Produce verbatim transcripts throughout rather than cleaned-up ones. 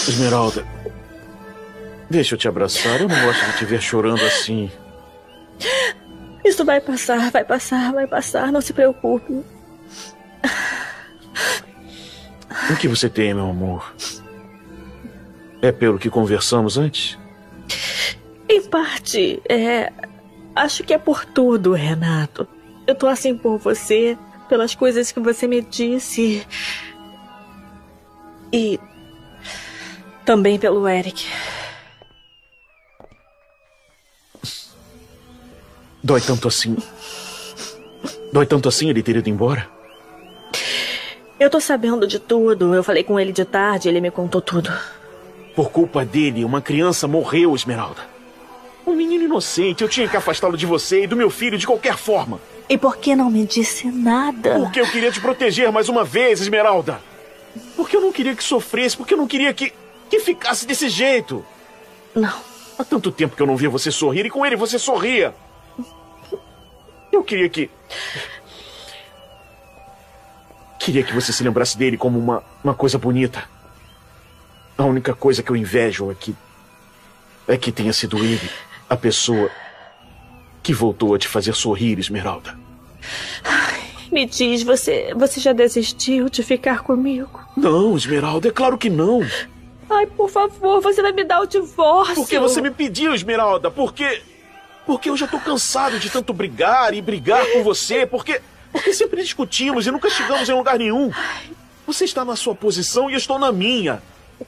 Esmeralda, deixa eu te abraçar. Eu não gosto de te ver chorando assim. Isso vai passar, vai passar, vai passar. Não se preocupe. O que você tem, meu amor? É pelo que conversamos antes? Em parte, é... acho que é por tudo, Renato. Eu tô assim por você, pelas coisas que você me disse. E... também pelo Eric. Dói tanto assim? Dói tanto assim ele ter ido embora? Eu tô sabendo de tudo. Eu falei com ele de tarde, ele me contou tudo. Por culpa dele, uma criança morreu, Esmeralda. Um menino inocente. Eu tinha que afastá-lo de você e do meu filho de qualquer forma. E por que não me disse nada? Porque eu queria te proteger mais uma vez, Esmeralda. Porque eu não queria que sofresse, porque eu não queria que, que ficasse desse jeito. Não. Há tanto tempo que eu não via você sorrir e com ele você sorria. Eu queria que... Queria que você se lembrasse dele como uma, uma coisa bonita. A única coisa que eu invejo é que... É que tenha sido ele, a pessoa que voltou a te fazer sorrir, Esmeralda. Ai, me diz, você, você já desistiu de ficar comigo? Não, Esmeralda, é claro que não. Ai, por favor, você vai me dar o divórcio. Por que você me pediu, Esmeralda? Porque... Porque eu já tô cansado de tanto brigar e brigar com você. Porque... Porque sempre discutimos e nunca chegamos em lugar nenhum. Você está na sua posição e eu estou na minha.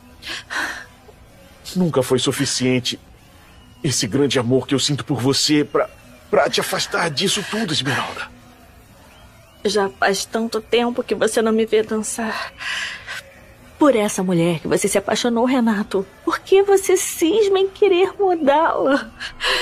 Nunca foi suficiente esse grande amor que eu sinto por você pra, pra te afastar disso tudo, Esmeralda. Já faz tanto tempo que você não me vê dançar. Por essa mulher que você se apaixonou, Renato. Por que você cisma em querer mudá-la?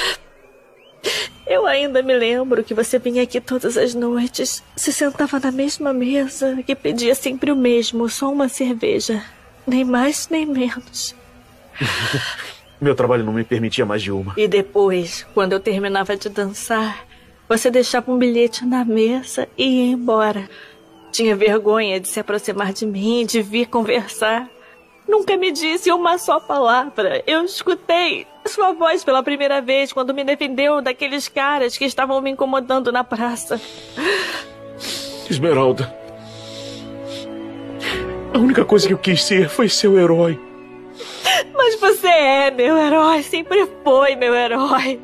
Eu ainda me lembro que você vinha aqui todas as noites, se sentava na mesma mesa, que pedia sempre o mesmo, só uma cerveja. Nem mais, nem menos. Meu trabalho não me permitia mais de uma. E depois, quando eu terminava de dançar, você deixava um bilhete na mesa e ia embora. Tinha vergonha de se aproximar de mim, de vir conversar. Nunca me disse uma só palavra. Eu escutei sua voz pela primeira vez quando me defendeu daqueles caras que estavam me incomodando na praça. Esmeralda, a única coisa que eu quis ser foi seu herói. Mas você é meu herói, sempre foi meu herói.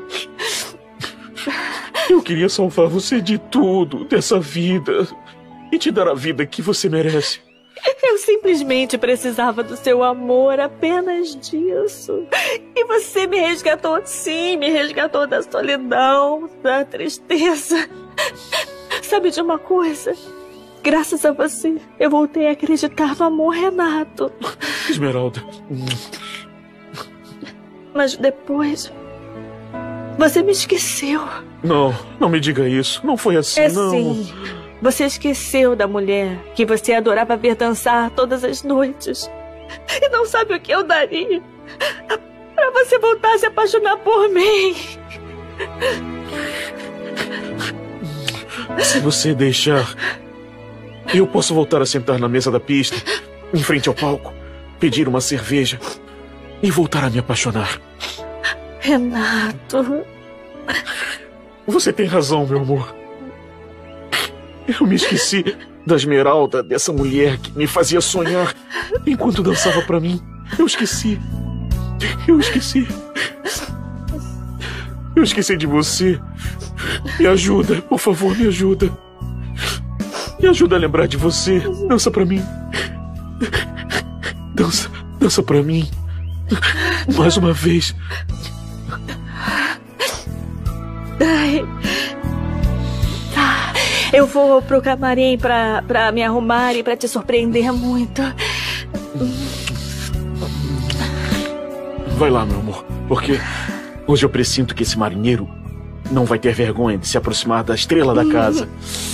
Eu queria salvar você de tudo, dessa vida, e te dar a vida que você merece. Eu simplesmente precisava do seu amor, apenas disso. E você me resgatou, sim, me resgatou da solidão, da tristeza. Sabe de uma coisa? Graças a você, eu voltei a acreditar no amor, Renato. Esmeralda. Mas depois... você me esqueceu. Não, não me diga isso. Não foi assim, é não. Sim. Você esqueceu da mulher que você adorava ver dançar todas as noites. E não sabe o que eu daria pra você voltar a se apaixonar por mim. Se você deixar, eu posso voltar a sentar na mesa da pista, em frente ao palco, pedir uma cerveja e voltar a me apaixonar. Renato... Você tem razão, meu amor. Eu me esqueci da Esmeralda, dessa mulher que me fazia sonhar enquanto dançava pra mim. Eu esqueci. Eu esqueci. Eu esqueci de você. Me ajuda, por favor, me ajuda. Me ajuda a lembrar de você. Dança pra mim. Dança, dança pra mim. Mais uma vez. Ai... Eu vou pro camarim pra, pra me arrumar e pra te surpreender muito. Vai lá, meu amor, porque hoje eu presinto que esse marinheiro não vai ter vergonha de se aproximar da estrela da casa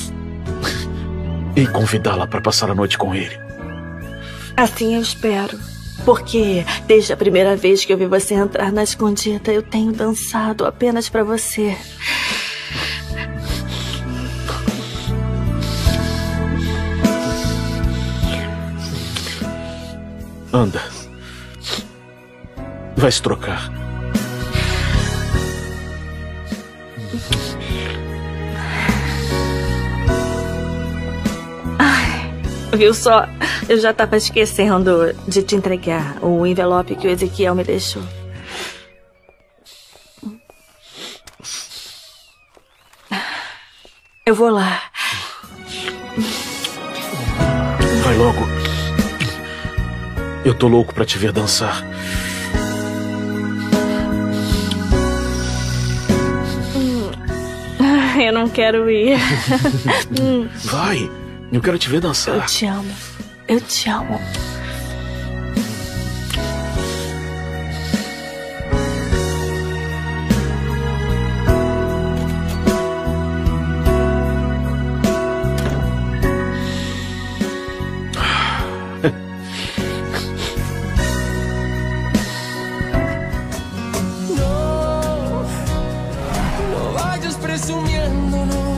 e convidá-la pra passar a noite com ele. Assim eu espero. Porque desde a primeira vez que eu vi você entrar na escondida, eu tenho dançado apenas pra você. Anda. vai se trocar. Viu só? Eu já tava esquecendo de te entregar o envelope que o Ezequiel me deixou. Eu vou lá. Vai logo. Eu tô louco pra te ver dançar. Eu não quero ir. Vai. Eu quero te ver dançar. Eu te amo. Eu te amo. No, no vayas presumiendo, no.